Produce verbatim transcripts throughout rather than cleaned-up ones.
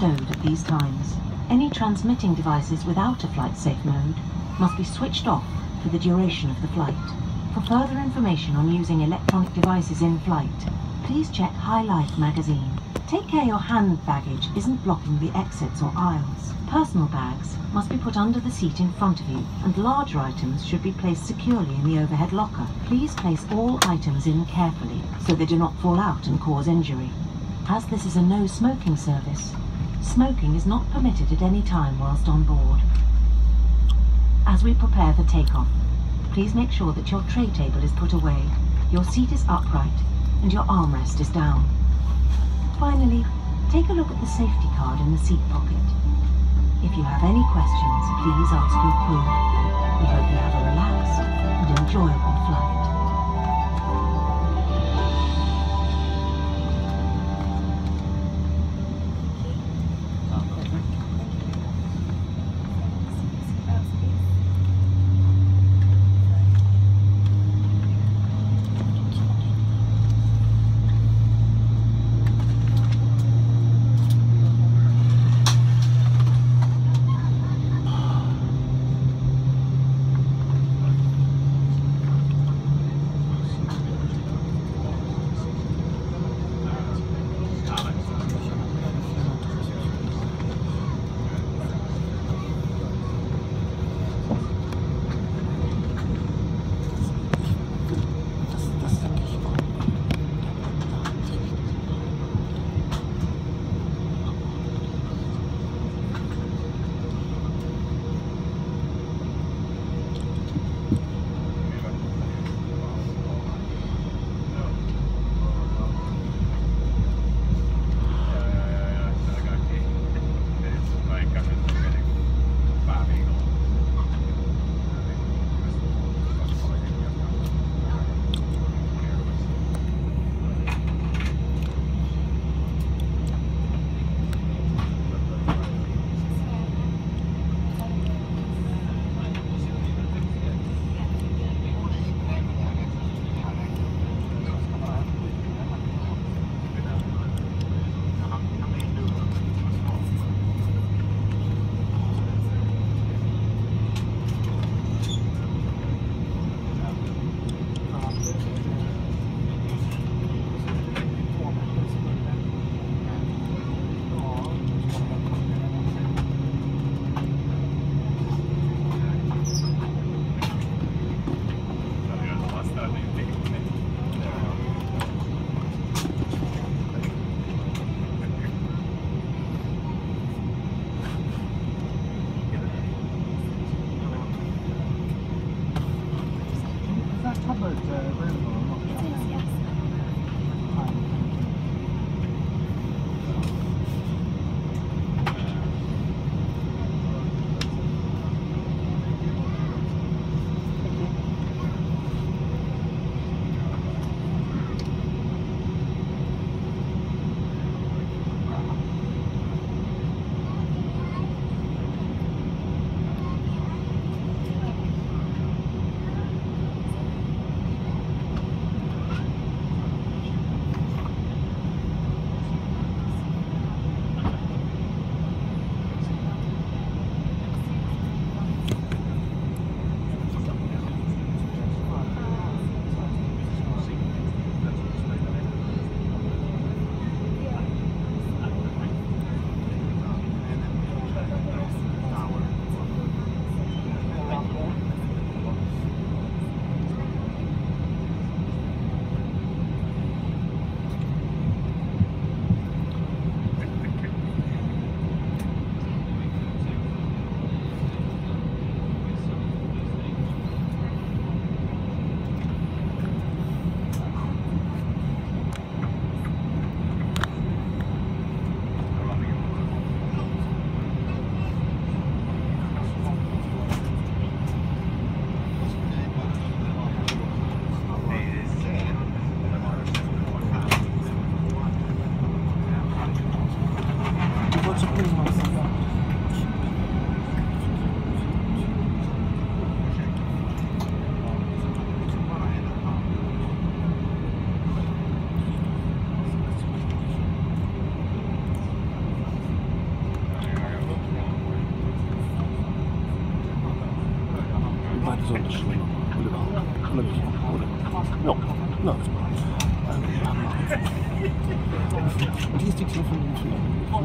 stowed at these times. Any transmitting devices without a flight safe mode must be switched off for the duration of the flight. For further information on using electronic devices in flight, please check High Life magazine. Take care your hand baggage isn't blocking the exits or aisles. Personal bags must be put under the seat in front of you, and larger items should be placed securely in the overhead locker. Please place all items in carefully so they do not fall out and cause injury. As this is a no smoking service, smoking is not permitted at any time whilst on board. As we prepare for takeoff, please make sure that your tray table is put away, your seat is upright, and your armrest is down. Finally, take a look at the safety card in the seat pocket. If you have any questions, please ask your crew. We hope you have a relaxed and enjoyable flight.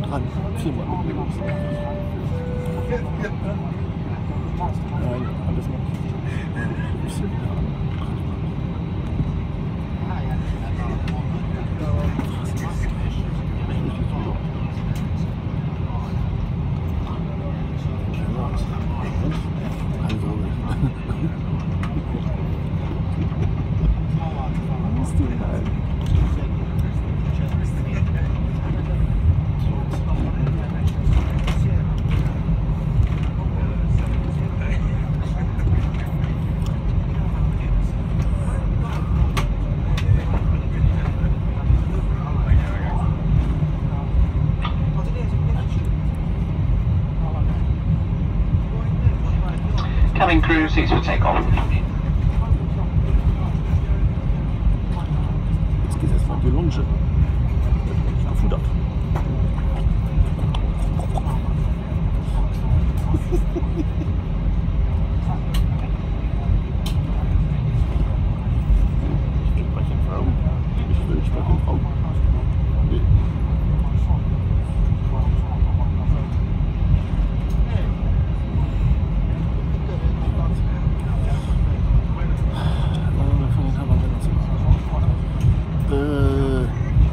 dran. Viermal mitnehmen müssen. Nein, alles noch. Cabin crew, seats for takeoff. Jetzt geht erstmal in die Longe. Gefuttert. Sprachenfrau. Ich will Sprachenfrau. Nee. Äh,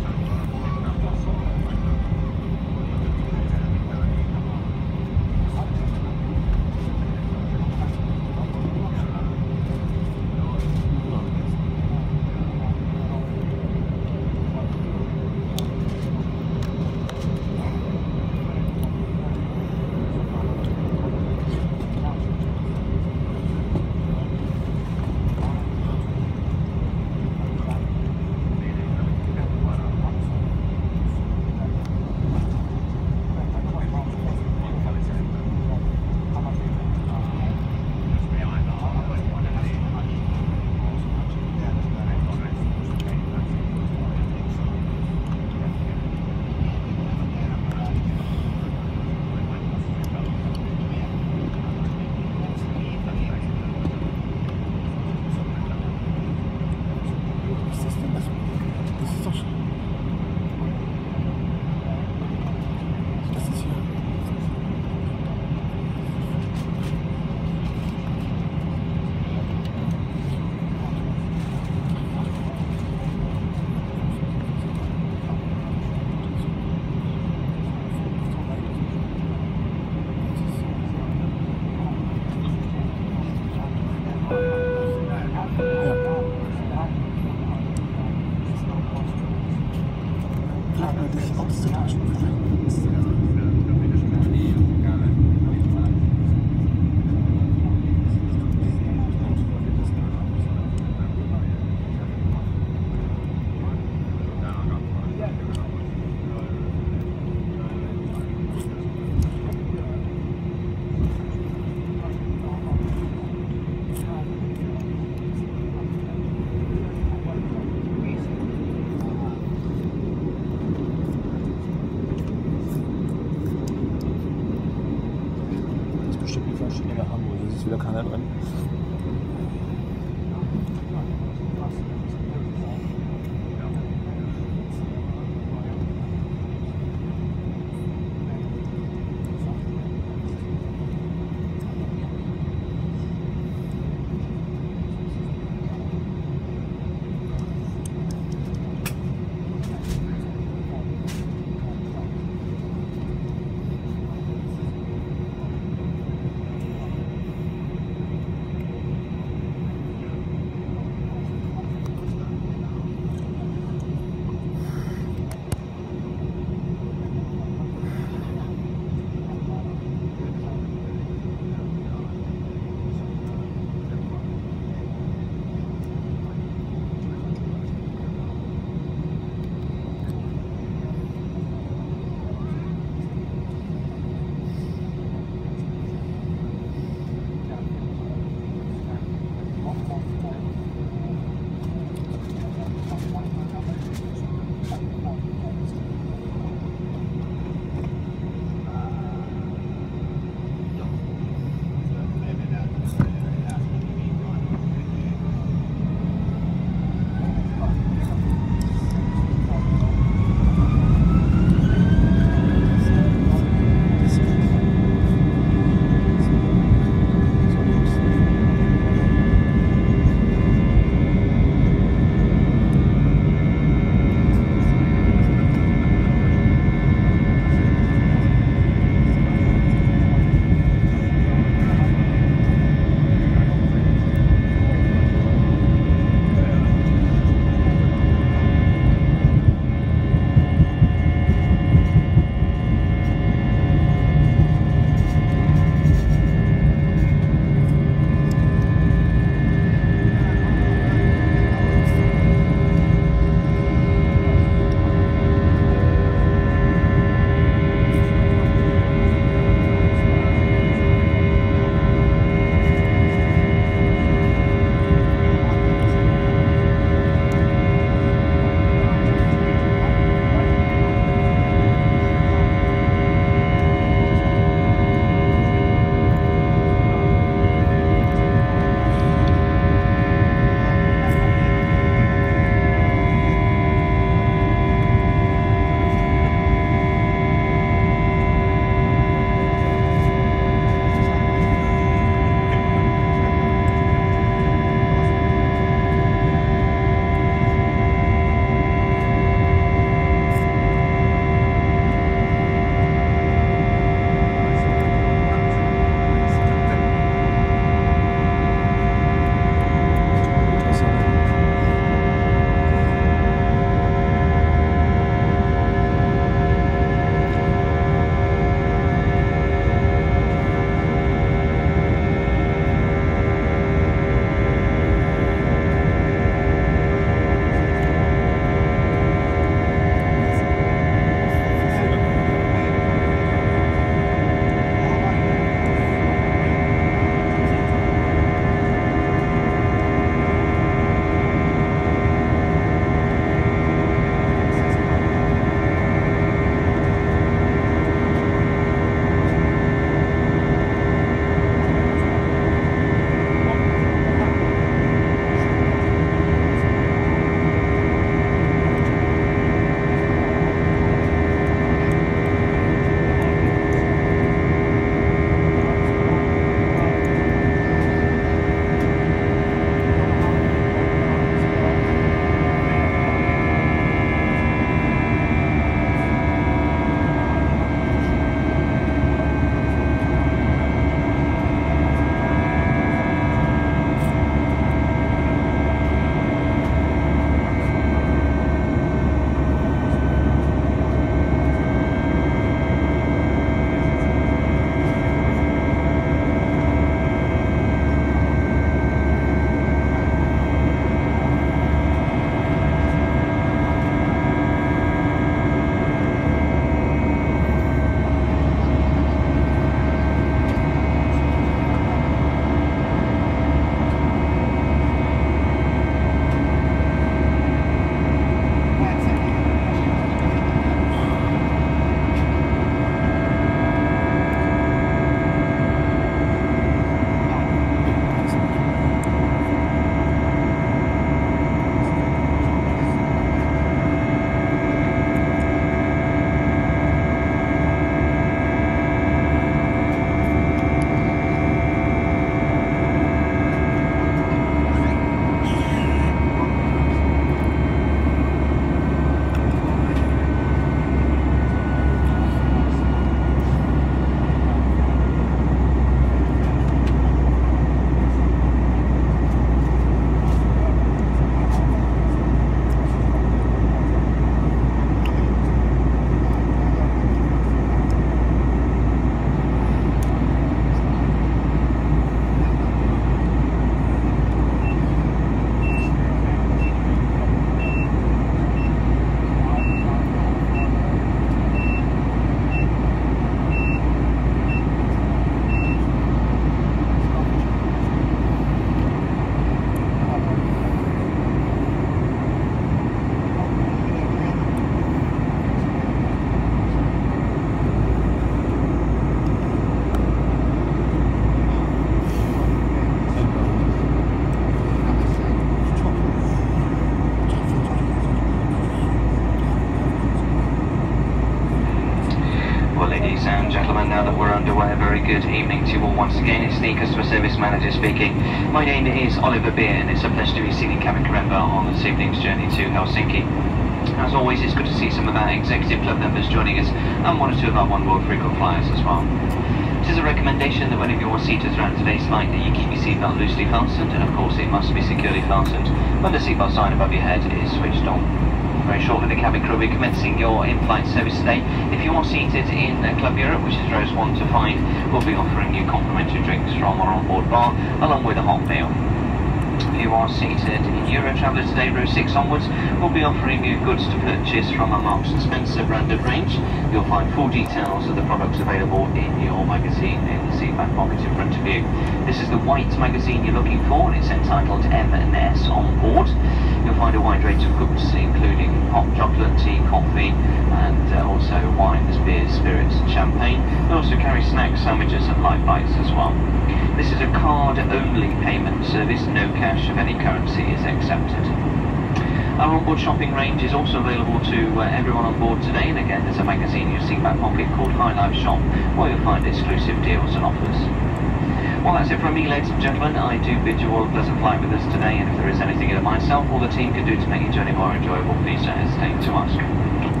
very good evening to you all once again. It's the Customer Service Manager speaking. My name is Oliver Beer and it's a pleasure to be seating cabin crew member on this evening's journey to Helsinki. As always, it's good to see some of our executive club members joining us and one or two of our One World frequent flyers as well. It is a recommendation that whenever you're seated throughout today's flight that you keep your seatbelt loosely fastened, and of course it must be securely fastened when the seatbelt sign above your head is switched on. Very shortly the cabin crew will be commencing your in-flight service today. If you are seated in uh, Club Europe, which is rows one to five, we'll be offering you complimentary drinks from our onboard bar along with a hot meal. If you are seated in Euro Traveller today, row six onwards, we'll be offering you goods to purchase from our Marks and Spencer branded range. You'll find full details of the products available in your magazine in the seat back pocket in front of you. This is the white magazine you're looking for, and it's entitled M and S on board. You'll find a wide range of goods, including hot chocolate, tea, coffee, and uh, also wines, beers, spirits, and champagne. We also carry snacks, sandwiches, and light bites as well. This is a card-only payment service. No cash of any currency is accepted. Our onboard shopping range is also available to uh, everyone on board today, and again there's a magazine in your seatback pocket called High Life Shop, where you'll find exclusive deals and offers. Well, that's it from me, ladies and gentlemen. I do bid you all a pleasant flight with us today, and if there is anything either myself or the team can do to make your journey more enjoyable, please don't hesitate to ask.